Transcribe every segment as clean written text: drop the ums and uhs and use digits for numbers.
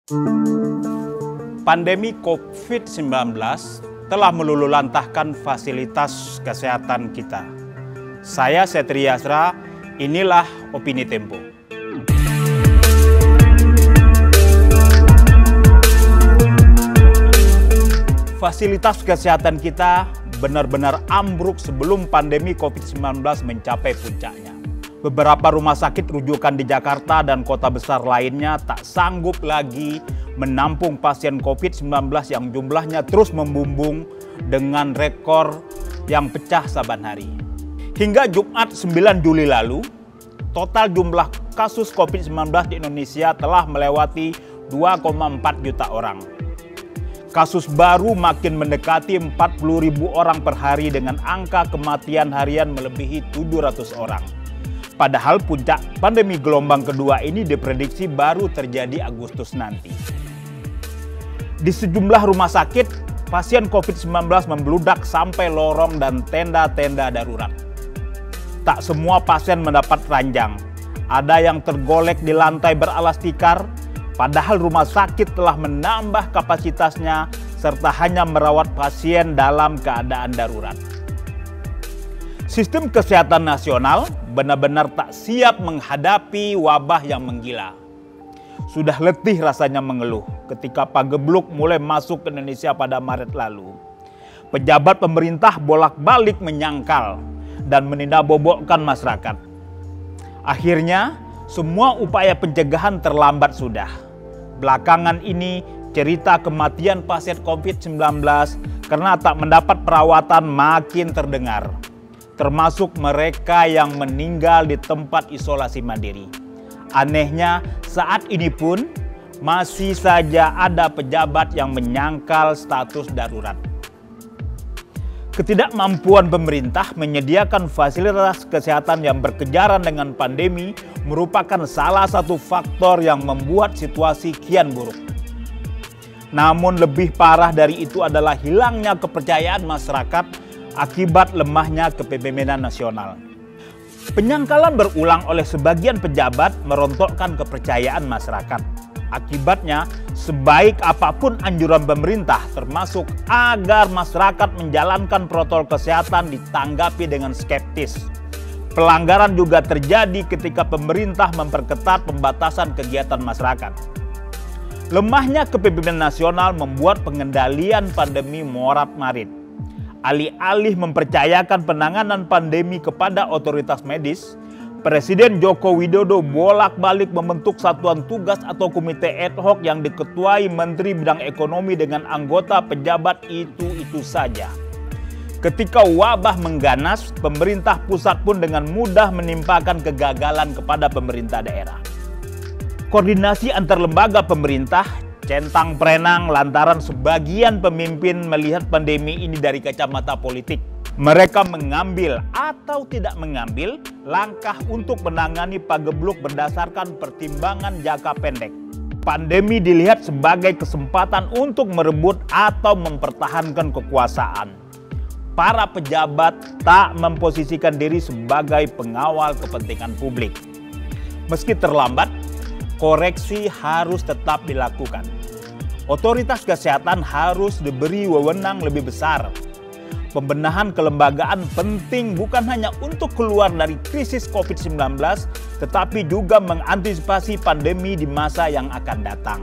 Pandemi COVID-19 telah melululantahkan fasilitas kesehatan kita. Saya Setri Yasra, inilah Opini Tempo. Fasilitas kesehatan kita benar-benar ambruk sebelum pandemi COVID-19 mencapai puncaknya. Beberapa rumah sakit rujukan di Jakarta dan kota besar lainnya tak sanggup lagi menampung pasien COVID-19 yang jumlahnya terus membumbung dengan rekor yang pecah saban hari. Hingga Jumat 9 Juli lalu, total jumlah kasus COVID-19 di Indonesia telah melewati 2,4 juta orang. Kasus baru makin mendekati 40.000 orang per hari dengan angka kematian harian melebihi 700 orang. Padahal puncak pandemi gelombang kedua ini diprediksi baru terjadi Agustus nanti. Di sejumlah rumah sakit, pasien COVID-19 membludak sampai lorong dan tenda-tenda darurat. Tak semua pasien mendapat ranjang. Ada yang tergolek di lantai beralas tikar, padahal rumah sakit telah menambah kapasitasnya serta hanya merawat pasien dalam keadaan darurat. Sistem kesehatan nasional benar-benar tak siap menghadapi wabah yang menggila. Sudah letih rasanya mengeluh ketika pagebluk mulai masuk ke Indonesia pada Maret lalu. Pejabat pemerintah bolak-balik menyangkal dan menindakbobokkan masyarakat. Akhirnya, semua upaya pencegahan terlambat sudah. Belakangan ini, cerita kematian pasien COVID-19 karena tak mendapat perawatan makin terdengar. Termasuk mereka yang meninggal di tempat isolasi mandiri. Anehnya, saat ini pun masih saja ada pejabat yang menyangkal status darurat. Ketidakmampuan pemerintah menyediakan fasilitas kesehatan yang berkejaran dengan pandemi merupakan salah satu faktor yang membuat situasi kian buruk. Namun lebih parah dari itu adalah hilangnya kepercayaan masyarakat akibat lemahnya kepemimpinan nasional. Penyangkalan berulang oleh sebagian pejabat merontokkan kepercayaan masyarakat. Akibatnya, sebaik apapun anjuran pemerintah, termasuk agar masyarakat menjalankan protokol kesehatan, ditanggapi dengan skeptis. Pelanggaran juga terjadi ketika pemerintah memperketat pembatasan kegiatan masyarakat. Lemahnya kepemimpinan nasional membuat pengendalian pandemi morat-marit. Alih-alih mempercayakan penanganan pandemi kepada otoritas medis, Presiden Joko Widodo bolak-balik membentuk satuan tugas atau komite ad hoc yang diketuai Menteri Bidang Ekonomi dengan anggota pejabat itu saja. Ketika wabah mengganas, pemerintah pusat pun dengan mudah menimpakan kegagalan kepada pemerintah daerah. Koordinasi antar lembaga pemerintah centang perenang lantaran sebagian pemimpin melihat pandemi ini dari kacamata politik. Mereka mengambil atau tidak mengambil langkah untuk menangani pagebluk berdasarkan pertimbangan jangka pendek. Pandemi dilihat sebagai kesempatan untuk merebut atau mempertahankan kekuasaan. Para pejabat tak memposisikan diri sebagai pengawal kepentingan publik. Meski terlambat, koreksi harus tetap dilakukan. Otoritas kesehatan harus diberi wewenang lebih besar. Pembenahan kelembagaan penting bukan hanya untuk keluar dari krisis COVID-19, tetapi juga mengantisipasi pandemi di masa yang akan datang.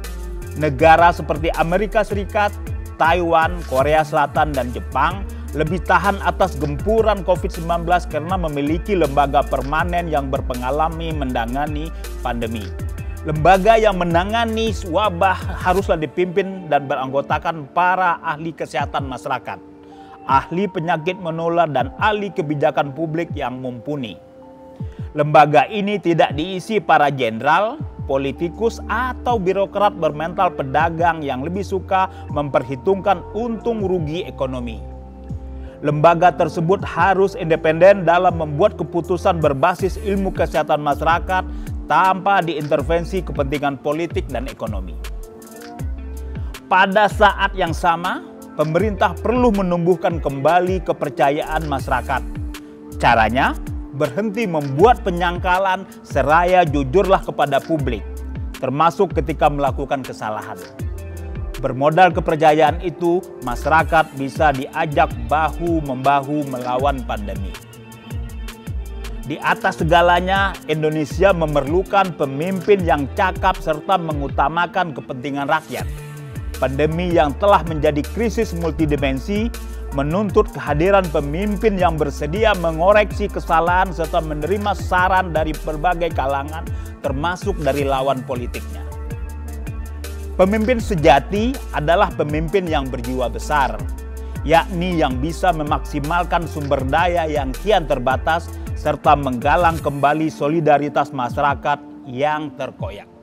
Negara seperti Amerika Serikat, Taiwan, Korea Selatan, dan Jepang lebih tahan atas gempuran COVID-19 karena memiliki lembaga permanen yang berpengalaman menangani pandemi. Lembaga yang menangani wabah haruslah dipimpin dan beranggotakan para ahli kesehatan masyarakat, ahli penyakit menular, dan ahli kebijakan publik yang mumpuni. Lembaga ini tidak diisi para jenderal, politikus, atau birokrat bermental pedagang yang lebih suka memperhitungkan untung rugi ekonomi. Lembaga tersebut harus independen dalam membuat keputusan berbasis ilmu kesehatan masyarakat tanpa diintervensi kepentingan politik dan ekonomi. Pada saat yang sama, pemerintah perlu menumbuhkan kembali kepercayaan masyarakat. Caranya, berhenti membuat penyangkalan seraya jujurlah kepada publik. termasuk ketika melakukan kesalahan. Bermodal kepercayaan itu, masyarakat bisa diajak bahu-membahu melawan pandemi. Di atas segalanya, Indonesia memerlukan pemimpin yang cakap serta mengutamakan kepentingan rakyat. Pandemi yang telah menjadi krisis multidimensi menuntut kehadiran pemimpin yang bersedia mengoreksi kesalahan serta menerima saran dari berbagai kalangan, termasuk dari lawan politiknya. Pemimpin sejati adalah pemimpin yang berjiwa besar, yakni yang bisa memaksimalkan sumber daya yang kian terbatas serta menggalang kembali solidaritas masyarakat yang terkoyak.